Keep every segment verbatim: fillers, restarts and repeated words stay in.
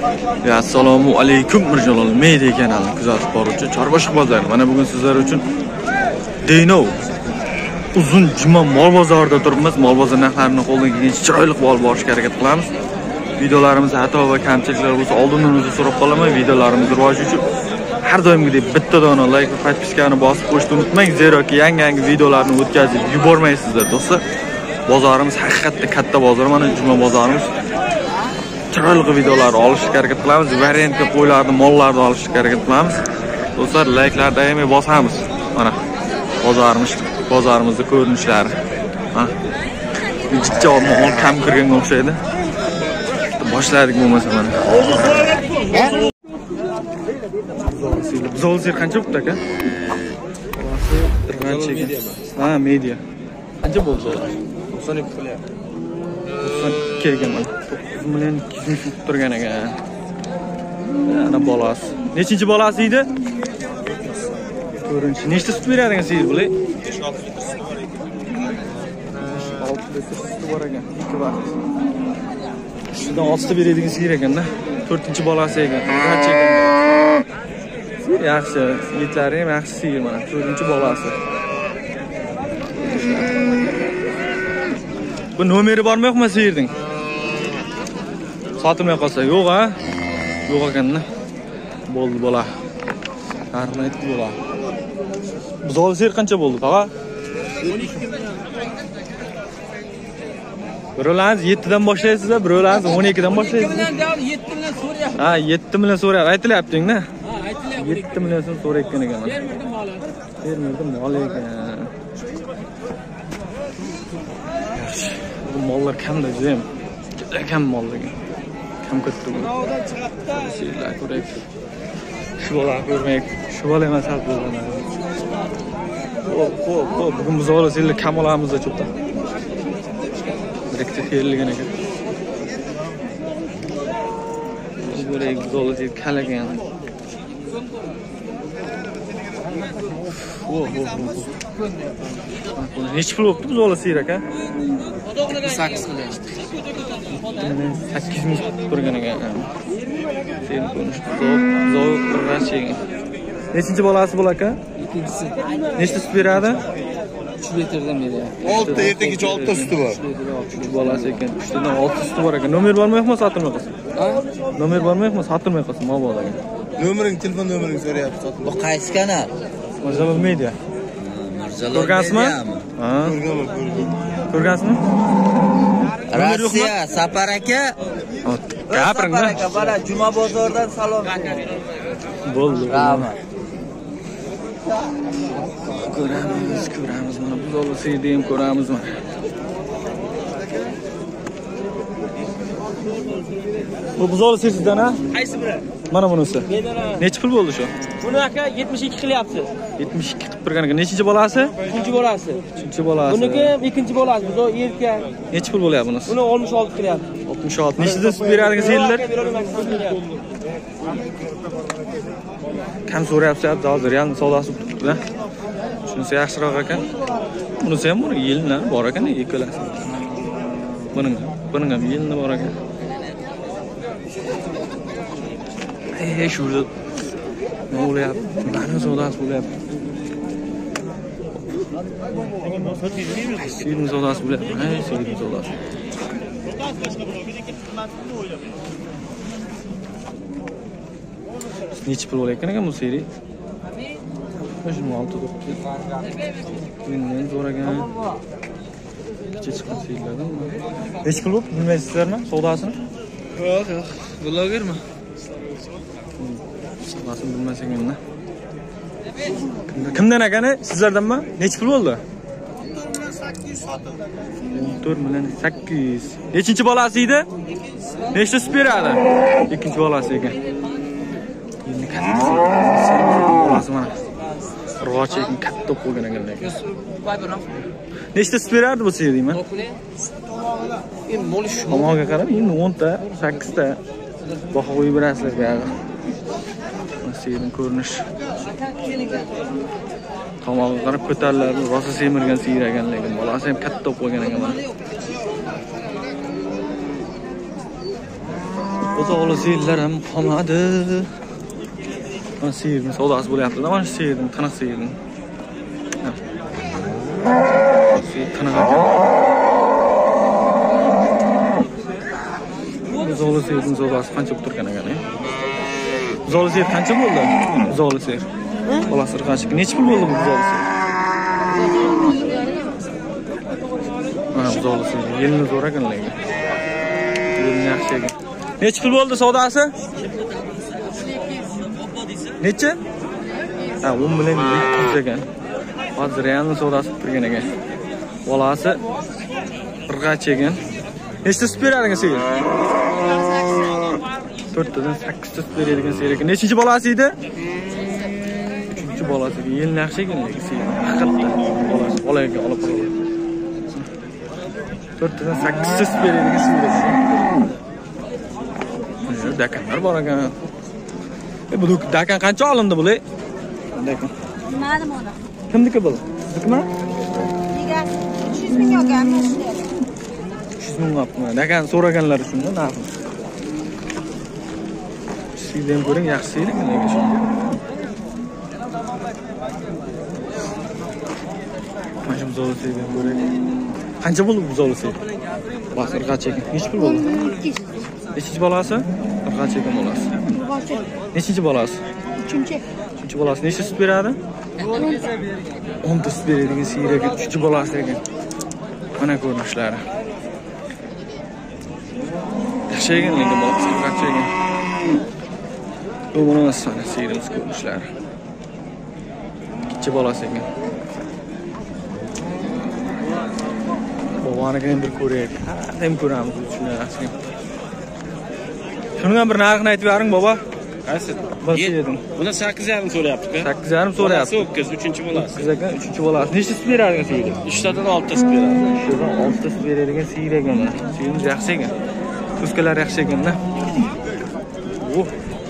Assalomu alaykum Mirjalol Media kanalini kuzatib boruvchi Chorvosh bozori. Mana bugun sizlar uchun Denov uzun juma mol bozorida turibmiz. Mol bozor narxlarini qo'ldan kelgancha chiroyli qilib olib borishga harakat qilamiz. Videolarimiz xato va kamchiliklar bo'lsa oldindan o'zi so'rab qolaman. Videolarimiz rivoji uchun har doimgidek bitta dona like va podpiskani bosib qo'yishni unutmang, zeroki yangi-yangi videolarni o'tkazib yubormaysizlar do'stlar. Bozorimiz haqiqatda katta bozor. Mana juma bozorimiz. Chiroyli videolarni olishga harakat qilamiz. Variantga qo'ylarni, mollarni olishga harakat qilamiz. Do'stlar, like'larni doimiy bosamiz. Mana bozorimiz, bozorimizning ko'rinishlari. Ha. Ichki mol kam kirganga o'xshaydi. Boshladik bo'lmasa mana. Zolzir qancha bo'ldi aka? Ha, media. Qancha bo'ldi? to'qson ikki million. to'qson ikki ekan mana. to'qqiz million ikki yuz ming turgan ekan. Ana bolasi. Nechinchi bolasi edi? Ko'rinishi. Nechta sut beradi ekan siz bilay? besh olti litr suti bor ekan. olti litr suti bor ekan. ikki vaqt. Shundan oltita beradigan sigir ekanda. to'rtinchi bolasi ekan. Qancha ekan? Yaxshi, yigitlari ham yaxshi sigir mana. to'rtinchi bolasi. Bu nomeri bormi yo'qmi sigirning? Sotilmay qolsa, yo'q a? Yo'q ekanda. Bo'ldi bola. Narxni aytdi bola. Buzol sigir qancha bo'ldi, tog'a? Biro'langiz yetti dan boshlaysizlar, biro'langiz o'n ikki dan boshlaysiz. yetti million so'rayapti. Ha, yetti million so'rayapti. Aytilyapti-da. Ha, aytilyapti. yetti million so'm so'rayotgan ekan. Bermirdim mol. Bermirdim mol ekan. Bu mollar kamda jam. Juda kam mollar ekan. Kam katta bu. Navodan chiqadi-da. Sizlar ko'raylik. Shu bola ko'rmaylik. Shu bola emas hal bo'lgan. Xo'p, xo'p, xo'p. Bugun biz ola sizlar kam olamiz-da cho'pda. Direkte kelgan ekan. Böyle güzel olacak kalagan. Oh oh oh. Neç pul oldu bu zola siyrak ha? sakkiz million. sakkiz ming turgan ekan. Sen konuştuk. Zor raşing. Nechinchi bolasi bo'lar aka? Ikkinchisi. Nechta sut beradi? uch litrdan beradi. olti ertaga olti suti bor. Bolasi ekan. uchtadan olti suti bor ekan. Nomer bormi yo'qmi sotilmay qolsin? Ha? Nomer bormi yo'qmi sotilmay qolsin, mo bolaga. Nomering, telefon nomering so'rayapti sotilmay. Bu qaysi kanal? Mirjalol Media. Mirjalol Ko'rgansizmi? Ha. Ko'rganman, ko'rganman. Ko'rgansizmi? Rossiya Sapar aka. Gapiring. Sapar aka, mana juma bozoridan salom. Bo'ldi. Rahmat. Ko'ramiz, ko'ramiz. Mana bu zolasini ham ko'ramiz mana. Bu buzol sizdan ha? Qaysi biri? Mana bunisi. Necha pul bo'ldi shu? Buni aka yetmish ikki qilyapsiz. yetmish ikki qilib turgan ekan. Nechinchi bolasi? Uchinchi bolasi. Uchinchi bolasi. Buniki ikkinchi bolasi. Bu erkak. Necha pul bo'lyapti bunisi? Buni oltmish olti qilyapti. oltmish olti. Nechida sut beradigan sigirlar? Kam so'rayapsiz, hozir ham savdosi turibdi-da. Shunisi yaxshiroq ekan. Bunisi ham bor, yilni bor ekan, ikkalasi. Buning, buning ham yilni bor ekan. Ey, shurda nima bo'lyapti? Mana savdosi bo'lyapti. Sigirning savdosi bo'lyapti. Ey, sigirning savdosi. Necha pul bo'layotgan ekan bu seri? yigirma olti to'qqiz. Mendan so'ragan. Kecha chiqqan serilardan. Necha pul bo'lib bilmaysizlarmi savdosini? Yo'q, yo'q. Blogermi? Savdosini bilmasangiz-da. Kimdan akani? Sizlardanmi? Necha pul bo'ldi? o'n to'rt million sakkiz yuz. Nechinchi bolasi edi? Nechta sut beradi? Ikkinchi bolasi ekan. Endi kattasi. Bolasi mana. Ro'cha ekan, katta bo'lgan ekan lekin. Nechta sut beradi bu siz deyman? Endi bo'lish Tomoqqa qarab, endi o'n ta, sakkiz ta baho qo'yib berasizlar buyog'i. Sigirning ko'rinishi. Tomog'iga qarab ko'tariladi, rosa semirgan sigir ekan lekin bolasi ham katta bo'lgan ekan mana. O'zog'li siyirlar ham qolmadi. Mana siyirning savdosi bo'lyapti-da, mana shu siyirning, tiniq siyirning. Siyir tiniq ekan. O'zog'li siyirning savdosi qancha bo'lib turgan ekan? O'zog'li siyir qancha bo'ldi? O'zog'li siyir. Bolasi qancha? Necha pul bo'ldi bu o'zog'li siyir? Mana o'zog'li siyir yelni zo'r ekan lekin. Yelni yaxshi ekan. Necha pul bo'ldi savdosi? Necha? Ha, o'n million ekan. Hozir realni savdosi turgan ekan. Bolasi qirqacha ekan. Nechta sut beradigan sigir? to'rttadan sakkizta sut beradigan sigir ekan. Nechinchi bolasi edi? uchinchi bolasi. Yelni yaxshi ekan lekin sigir. Haqiqatda bolasi bolaga olib qo'ygan. to'rttadan sakkizta sut beradigan sigir ekan. Dakanlar bor ekan. E bu dakan qancha olindi bular? Dakan. Bilmadim uni. Kimniki bu? Siznikimi? Nega uch yuz ming olganmi shunday? uch yuz ming olibmi? Dakan so'raganlar uchun-da, narxi. Sizdan ko'ring yaxshi edi lekin shu. Mana shu buzovsidan ko'ring. Qancha bo'ldi buzovsi? Bosir qancha ekan? Nech pul bo'ldi? Nechinchi bolasi? Qancha ekan bolasi? Nechinchi bolasi? Uchinchi. Uchinchi bolasi nechta sut beradi? o'nta sut beradigan sigir ekan, uchinchi bolasi ekan. Mana ko'rinishlari. Yaxshi ekan lekin bolasi qancha ekan? Bu buni sana sigirimiz ko'rinishlari. Ikkinchi bolasi ekan. Bobonikidan bir ko'raylik. Ham ko'ramiz tushunarsiz. Shunga bir narxni aytib bering, bobo. Qaysi? Bas edim. Buni sakkiz yarim so'rayapti-ku. sakkiz yarim so'rayapti. O'tkiz, uchinchi bolasi. Siz ekan uchinchi bolasi. Nechta sut beradigan sigir? uchtadan oltita sut beradi. Shundan oltita sut beradigan sigir ekan. Sigirimiz yaxshi ekan. Ko'zkalar yaxshi ekan-da. Oh.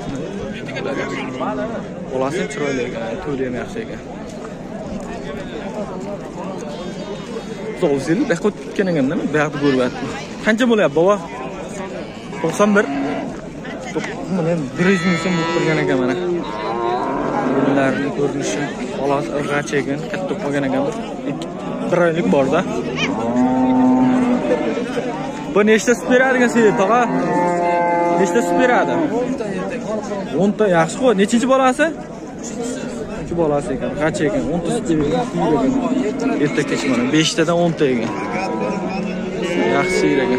Bolasi chiroyli ekan, to'li ham yaxshi ekan. Zo'zil, baqot tutgan ekan-da, bu yoqda ko'ryapti. Qancha bo'lyapti, bobo? to'qson bir. Mana bir yuz ming so'm turgan ekan mana. Yo'llarning ko'rinishi, xolos irg'acha ekan, katta qolgan ekan. bir oylik bor-da. Bu nechta sut beradigan sigir, tog'a? Nechta sut beradi? o'nta yaxshi-ku. Nechinchi bolasi? uchinchi bolasi ekan. Qancha ekan? o'nta sut beradigan sigir ekan. Erta kech mana besh tadan o'nta ekan. Yaxshi sigir ekan.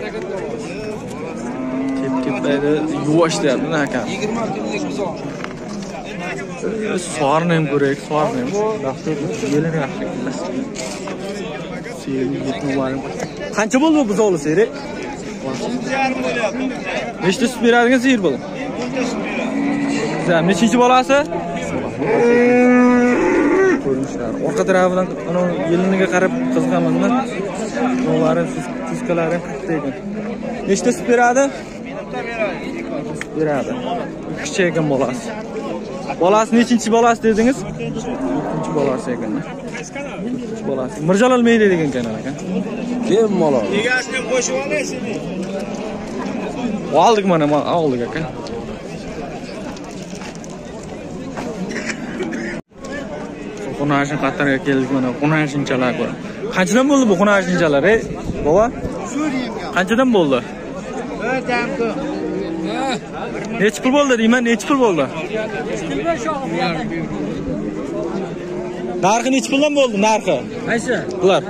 Tep-tepda yuvosh deyapti, aka. yigirma kunlik buzoq. So'rni ham ko'raylik, so'rni ham. Yaxshi, yelini yaxshi ekan. Sigirni yetmi var. Qancha bo'ldi bu buzoqli sigir? Nechta sut beradigan sigir bo'ldi? Zam, nechinchi bolasi? Ko'rinishlar. Orqa tarafidan ana yeliniga qarab qiziqaman-da. Ularning suskalari ham katta ekan. Nechta sut beradi? Beradi. Kichik ekan bolasi. Bolasi nechinchi bolasi dedingiz? ikkinchi bolasi ekan. ikkinchi bolasi. Mirjalol Meyli degan kanal ekan. Bemalol. Egasini qo'shib olasizmi? Oldik mana, oldik aka. Qonashin Qatarga keldik mana, qonashinchalar bor. Qanchadan bo'ldi bu qonashinchalar, ey? Bobo? Qanchadan bo'ldi? Necha pul bo'ldi deyman, necha pul bo'ldi? Narxi necha puldan bo'ldi, narxi? Qaysi? Bular.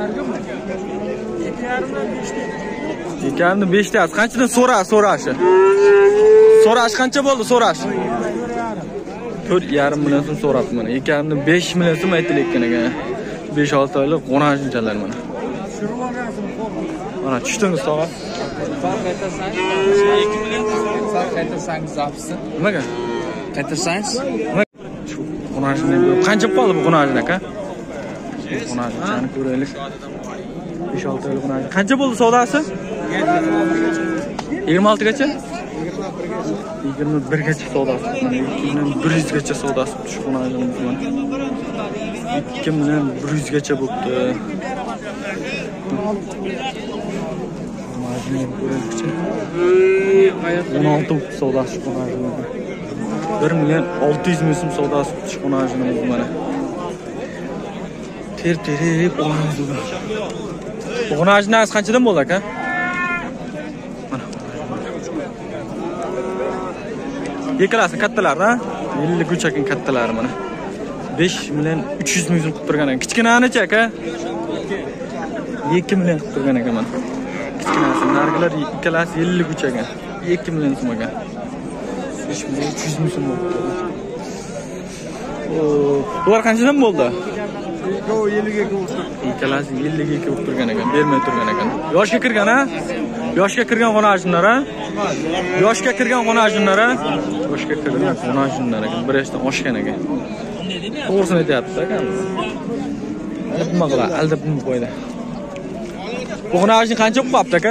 ikki yarim besh ta. Qanchadan so'ra, so'rashi? So'rash qancha bo'ldi, so'rash? to'rt yarim million so'm so'rabdi mana. ikki yarim besh million so'm aytilayotgan ekan. besh olti oylik qonashinchalar mana. Mana tushdingiz tog'a. Farq aytasangiz, ikki million farq aytasangiz zapisi. Nimaga? Qaytarsangiz? Shu qonashin qancha qoldi bu qonashin aka? Qonashinchani ko'raylik. besh olti oylik qonashin. Qancha bo'ldi savdosi? yigirma olti gacha? yigirma bir gacha savdosi. Mana ikki million bir yuz gacha savdosi shu qonashinimiz mana. ikki million bir yuz gacha bo'pti. o'n olti savdosi chiqqan. bir million olti yuz ming so'm savdosi chiqqan ajinimiz mana. Ter terib olamiz uni. Bug'un ajinasi qanchadan bo'ldi aka? Mana. Yekalasi kattalar-da, ellik uch akin kattalari mana. besh million uch yuz ming so'm qilib turgan ekan. Kichkinani-chi aka? ikki million qilib turgan ekan mana. Kichkinasi, nargilar ikkalasi ellik uch ekan. ikki million so'm ekan. besh million uch yuz ming so'm bo'ldi. O, bular qanchadan bo'ldi? ellik ikki bo'ldi. Ikkalasi ellik ikki bo'lib turgan ekan, bermay turgan ekan. Yoshga kirgan ha? Yoshga kirgan xonajinlar ha? Yoshga kirgan xonajinlar ha? Yoshga kirgan xonajinlar ekan, bir yoshdan oshgan ekan. To'g'risini aytayapti aka. Nima qiladi? Aldab nima qo'ydi? Bu xonajin qancha qo'yapti aka?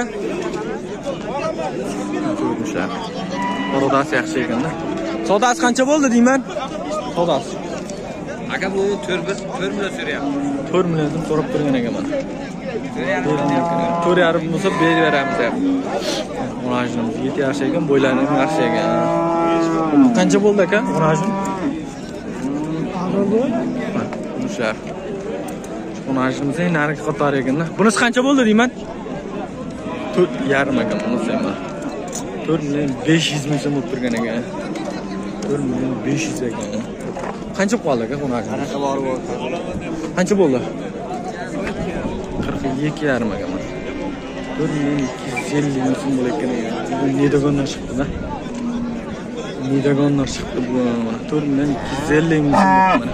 Ko'rmishlar. Savdosi yaxshi ekan-da. Savdosi qancha bo'ldi deyman? Savdosi. Aka bu to'rt million so'rayapti. to'rt million so'm so'rab turgan ekan mana. to'rt yarim bo'lsa beraveramiz deb. Xonajinimiz yeti yaxshi ekan, bo'ylari ham yaxshi ekan. Qancha bo'ldi aka xonajin? O'sha. Xonajinimiz eng narigi qator ekan-da. Bunisi qancha bo'ldi deyman? to'rt yarim ekan bunisi ham. to'rt million besh yuz ming so'm bo'lib turgan ekan. to'rt million besh yuz ekan. Qancha qoldi aka xonajin? Qanaqa bor bor. Qancha bo'ldi? qirq ikki yarim ekan mana. to'rt million ikki yuz ellik ming so'm bo'layotgan ekan. Bu nedagonlar chiqdi-da. Nedagonlar chiqdi bu mana. to'rt million ikki yuz ellik ming so'm mana.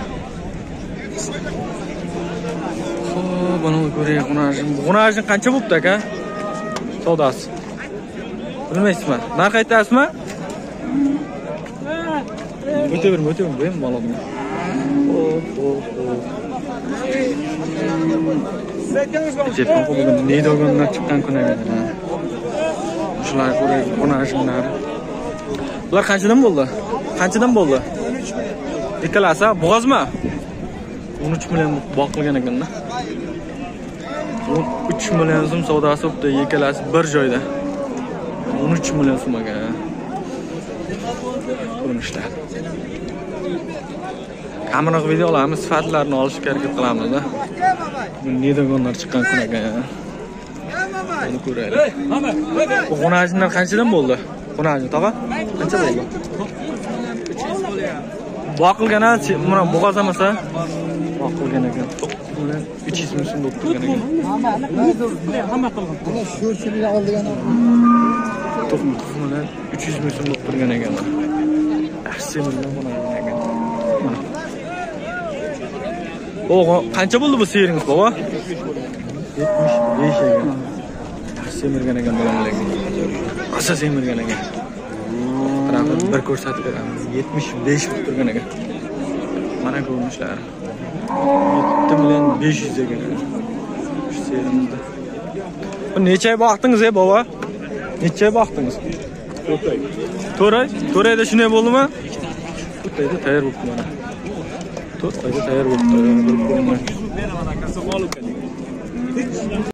Xo'p, buni ko'raylik xonajin. Xonajin qancha bo'pti aka? Savdosi. Bilmaysizmi? Narx aytasizmi? O'taverma, o'taverma, bu ham malomni. Xo'p, xo'p, xo'p. Jetdan qo'ygan nedagonlar chiqqan kun ekan. Shular ko'raylik xonajinlar. Bular qanchadan bo'ldi? Qanchadan bo'ldi? Ikkalasi bo'g'ozmi? o'n uch million boqilgan ekan-da. o'n uch million so'm savdosi bo'pti, ikkalasi bir joyda. o'n uch million so'm ekan. Ko'rinishlar. Kameraga video olamiz, sifatlarini olishga harakat qilamiz-da. Bu nedagonlar chiqqan kun ekan. Buni ko'raylik. Bu xonajinlar qanchadan bo'ldi? Xonajin tog'a? Qancha bo'ldi? Boqilgan ha, mana bo'g'oz emasa, boqilgan ekan. uch yuz ming so'm bo'lib turgan ekan. Hamma qilgan. Mana shu shunga oldigan. to'qqiz million uch yuz ming so'm bo'lib turgan ekan. Yaxshi million xonajin ekan. Mana. O'g'o, qancha bo'ldi bu seringiz, baba? yetmish besh ekan. Yaxshi semirgan ekan bolalar. Asa semirgan ekan. Tarafdan bir ko'rsatib beramiz. yetmish besh bo'lib turgan ekan. Mana ko'rinishlar. yetti million besh yuz ekan. Shu serimizda. Bu necha oy boqdingiz, ey baba? Necha oy boqdingiz? to'rt oy. to'rt oy? to'rt oyda shunday bo'ldimi? to'rt oyda tayyor bo'libdi mana. to'rt oyda tayyor bo'libdi.